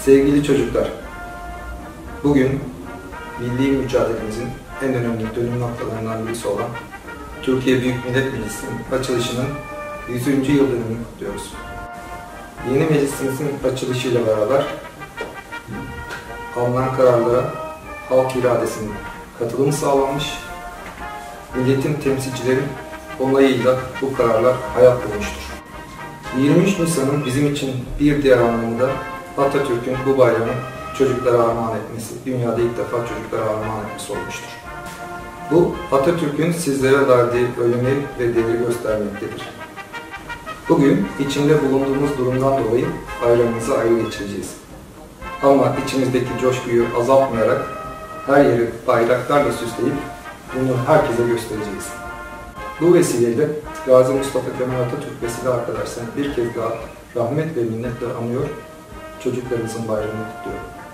Sevgili çocuklar, bugün milli mücadelemizin en önemli dönüm noktalarından birisi olan Türkiye Büyük Millet Meclisi'nin açılışının 100. yıl dönümünü kutluyoruz. Yeni meclisimizin açılışıyla beraber alınan kararlara halk iradesinin katılımı sağlanmış, milletin temsilcileri onayıyla bu kararlar hayat bulmuştur. 23 Nisan'ın bizim için bir diğer anlamında Atatürk'ün bu bayramı çocuklara armağan etmesi, dünyada ilk defa çocuklara armağan etmesi olmuştur. Bu, Atatürk'ün sizlere verdiği önemi ve değeri göstermektedir. Bugün içinde bulunduğumuz durumdan dolayı bayramımızı ayrı geçireceğiz. Ama içimizdeki coşkuyu azaltmayarak her yeri bayraklarla süsleyip bunu herkese göstereceğiz. Bu vesileyle Gazi Mustafa Kemal Atatürk ve silah arkadaşlarını bir kez daha rahmet ve minnetle anıyor, çocuklarımızın bayramını kutluyorum.